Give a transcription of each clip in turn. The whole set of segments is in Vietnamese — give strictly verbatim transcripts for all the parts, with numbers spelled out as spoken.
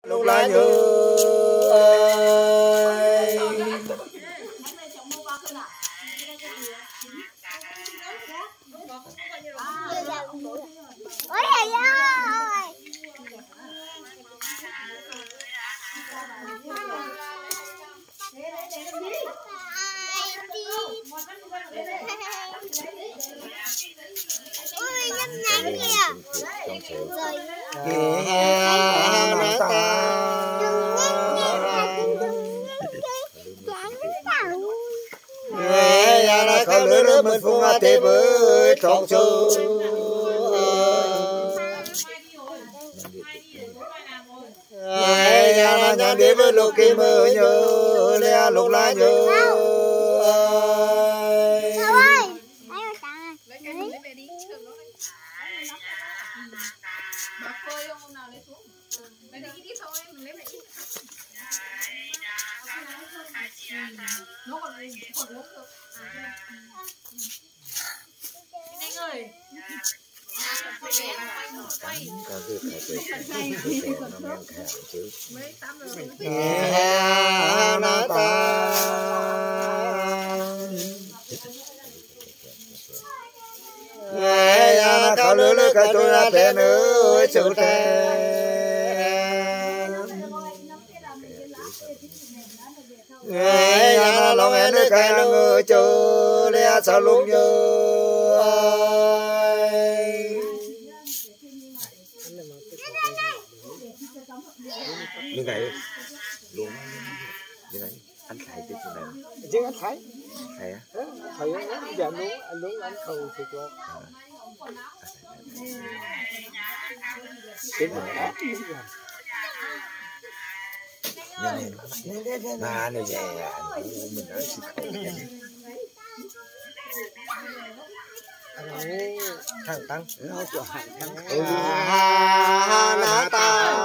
lúc lá nhớ ôi thầy ơi ôi nhấp nhánh kìa rồi nó ta nghe ya nó khâu lửa lửa mình phun ra tê với trong châu nghe ya nó nhang đi với lục kim mơ nhớ lẽ lục lá nhớ nó còn còn lớn được anh ơi nó ta nghe nó khâu lửa lửa cái tôi ra thế nữa chịu thế nghe nó lòng em nước cái nó ngơ chờ lẽ sao lúc nhớ như này luôn như này anh thầy tới chỗ này chứ anh thấy thầy á thầy giờ anh muốn anh muốn anh khâu thịt luôn tiếp này mà này về mình nói xin thằng tăng nó cho hàng thằng nó ta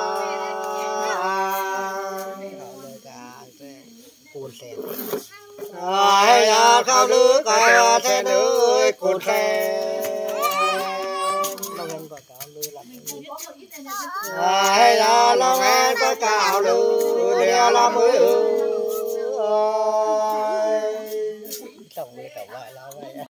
cuốn xe ai ya khao lứa cái thế nữa cuốn xe nó gần có cả lưới làm ai ya long em có cào lứa đeo làm mới ơi trồng đi trồng lại lao vậy